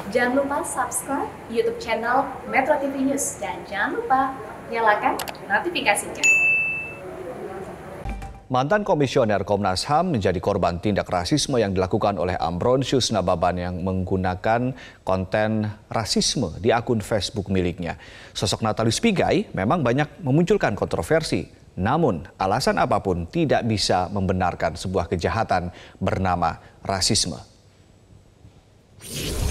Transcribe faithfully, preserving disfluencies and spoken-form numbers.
Jangan lupa subscribe YouTube channel Metro T V News dan jangan lupa nyalakan notifikasinya. Mantan Komisioner Komnas H A M menjadi korban tindak rasisme yang dilakukan oleh Ambrosius Nababan yang menggunakan konten rasisme di akun Facebook miliknya. Sosok Natalius Pigai memang banyak memunculkan kontroversi, namun alasan apapun tidak bisa membenarkan sebuah kejahatan bernama rasisme.